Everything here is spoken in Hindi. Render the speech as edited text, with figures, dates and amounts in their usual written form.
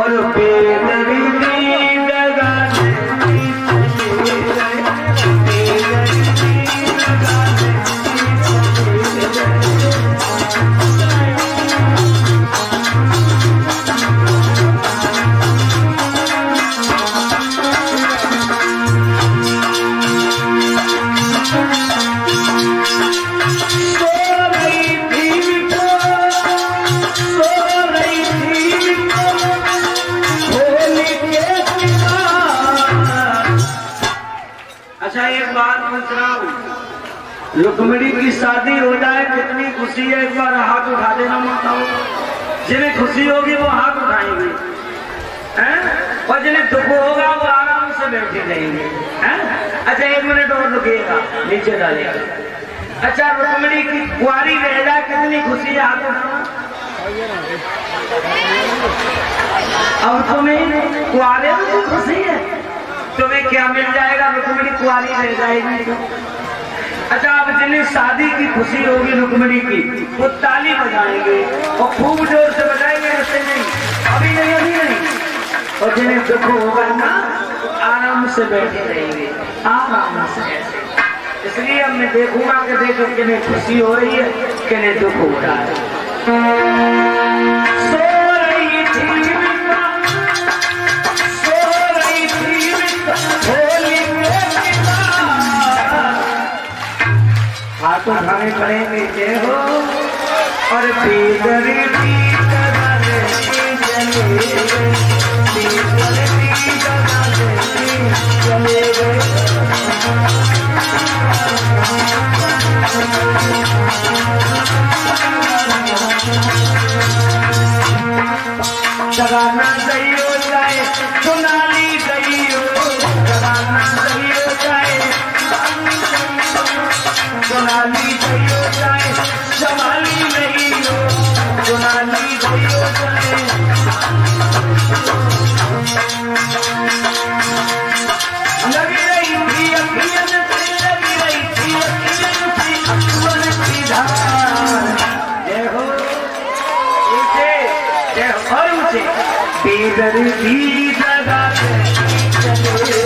और पेदरी लगा रुक्मिणी की शादी हो जाए कितनी खुशी है, एक बार हाथ उठा देना माताओं। जिन्हें खुशी होगी वो हाथ उठाएंगे हैं, और जिन्हें दुख होगा वो आराम से बैठे रहेंगे हैं। अच्छा 1 मिनट और रुकेगा, नीचे डालेगा। अच्छा रुक्मिणी की कुंवारी रह जाए कितनी खुशी है, हाथ उठाना। अब तुम्हें कुंवारे में तो खुशी है, तुम्हें क्या मिल जाएगा, रुक्मिणी कुंवारी रह जाएगी। अच्छा अब जिन्हें शादी की खुशी होगी रुक्मिणी की, वो ताली बजाएंगे और खूब जोर से बजाएंगे, ऐसे नहीं अभी नहीं। और जिन्हें दुख होगा ना आराम से बैठे रहेंगे, आराम से ऐसे। इसलिए अब मैं देखूंगा कि देखो किन्हें खुशी हो रही है, किन्हें दुख हो रहा है। सो रही थी हाथ उठाने पड़ेंगे जय हो। और पेदरी जगाना सही हो जाए, सुनाली गई हो, जगाना सही हो जाए, सुनाली गई हो जाए, संभाली नहीं हो, सुनाली गई हो जाए। लगी रही थी अखियन से, लगी रही थी अखियन से मन की धार। जय हो ऊंचे, जय हो और ऊंचे। बेदर्दी लगा चले